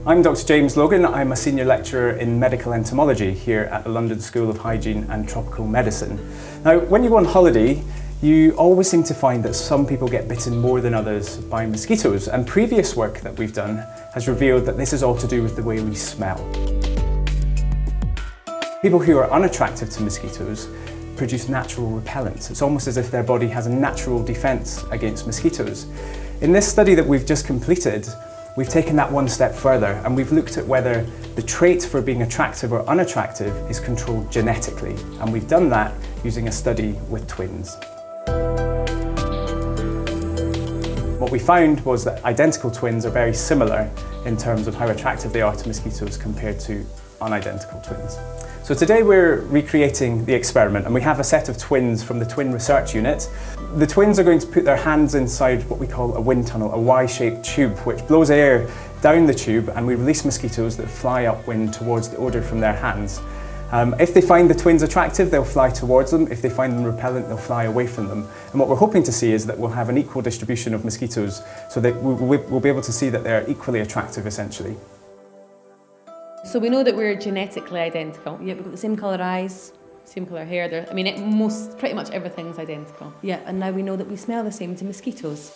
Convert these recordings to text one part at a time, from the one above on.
I'm Dr. James Logan. I'm a senior lecturer in medical entomology here at the London School of Hygiene and Tropical Medicine. Now, when you go on holiday, you always seem to find that some people get bitten more than others by mosquitoes, and previous work that we've done has revealed that this is all to do with the way we smell. People who are unattractive to mosquitoes produce natural repellents. It's almost as if their body has a natural defense against mosquitoes. In this study that we've just completed, we've taken that one step further and we've looked at whether the trait for being attractive or unattractive is controlled genetically. And we've done that using a study with twins. What we found was that identical twins are very similar in terms of how attractive they are to mosquitoes compared to unidentical twins. So today we're recreating the experiment, and we have a set of twins from the Twin Research Unit. The twins are going to put their hands inside what we call a wind tunnel, a Y-shaped tube which blows air down the tube, and we release mosquitoes that fly upwind towards the odour from their hands. If they find the twins attractive, they'll fly towards them. If they find them repellent, they'll fly away from them. And what we're hoping to see is that we'll have an equal distribution of mosquitoes, so that we'll be able to see that they're equally attractive essentially. So we know that we're genetically identical. Yeah, we've got the same colour eyes, same colour hair. Pretty much everything's identical. Yeah, and now we know that we smell the same to mosquitoes.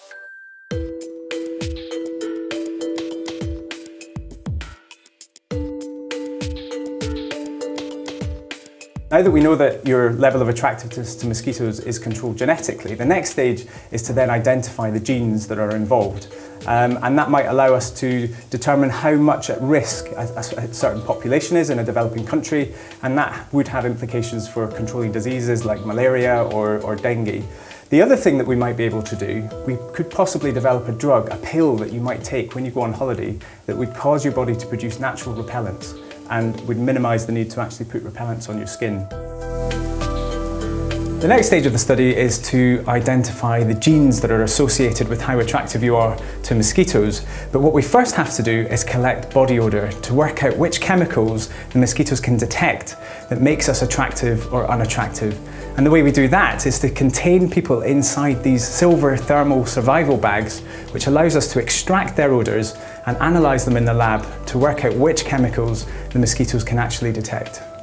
Now that we know that your level of attractiveness to mosquitoes is controlled genetically, the next stage is to then identify the genes that are involved. And that might allow us to determine how much at risk a certain population is in a developing country, and that would have implications for controlling diseases like malaria or dengue. The other thing that we might be able to do, we could possibly develop a drug, a pill that you might take when you go on holiday that would cause your body to produce natural repellents and would minimise the need to actually put repellents on your skin. The next stage of the study is to identify the genes that are associated with how attractive you are to mosquitoes. But what we first have to do is collect body odour to work out which chemicals the mosquitoes can detect that makes us attractive or unattractive. And the way we do that is to contain people inside these silver thermal survival bags, which allows us to extract their odours and analyse them in the lab to work out which chemicals the mosquitoes can actually detect.